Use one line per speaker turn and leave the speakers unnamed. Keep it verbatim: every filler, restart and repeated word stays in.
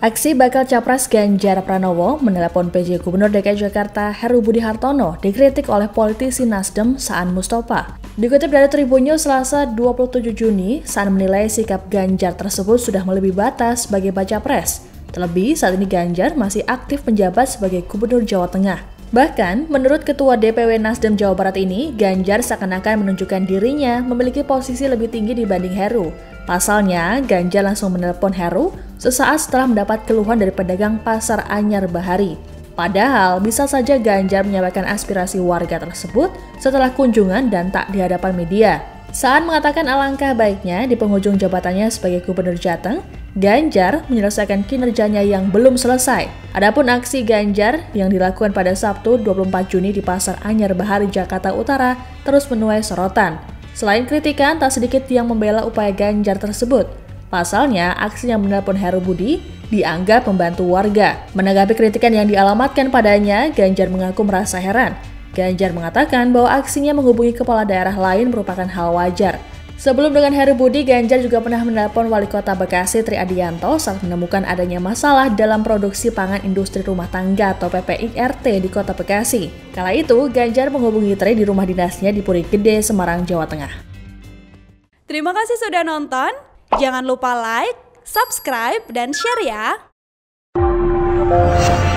Aksi bakal capres Ganjar Pranowo menelepon P J Gubernur D K I Jakarta Heru Budi Hartono dikritik oleh politisi Nasdem Saan Mustafa. Dikutip dari Tribun News Selasa dua puluh tujuh Juni, Saan menilai sikap Ganjar tersebut sudah melebihi batas sebagai baca pres. Terlebih saat ini Ganjar masih aktif menjabat sebagai Gubernur Jawa Tengah. Bahkan, menurut Ketua D P W Nasdem Jawa Barat ini, Ganjar seakan-akan menunjukkan dirinya memiliki posisi lebih tinggi dibanding Heru. Pasalnya, Ganjar langsung menelpon Heru sesaat setelah mendapat keluhan dari pedagang Pasar Anyar Bahari. Padahal, bisa saja Ganjar menyampaikan aspirasi warga tersebut setelah kunjungan dan tak di hadapan media. Saan mengatakan alangkah baiknya di penghujung jabatannya sebagai Gubernur Jateng, Ganjar menyelesaikan kinerjanya yang belum selesai. Adapun aksi Ganjar yang dilakukan pada Sabtu dua puluh empat Juni di Pasar Anyar Bahari, Jakarta Utara terus menuai sorotan. Selain kritikan, tak sedikit yang membela upaya Ganjar tersebut. Pasalnya, aksi yang menelpon Heru Budi dianggap membantu warga. Menanggapi kritikan yang dialamatkan padanya, Ganjar mengaku merasa heran. Ganjar mengatakan bahwa aksinya menghubungi kepala daerah lain merupakan hal wajar. Sebelum dengan Heru Budi, Ganjar juga pernah menelpon Wali Kota Bekasi Tri Adianto saat menemukan adanya masalah dalam produksi pangan industri rumah tangga atau P P I R T di Kota Bekasi. Kala itu, Ganjar menghubungi Tri di rumah dinasnya di Puri Gede, Semarang, Jawa Tengah.
Terima kasih sudah nonton. Jangan lupa like, subscribe, dan share ya.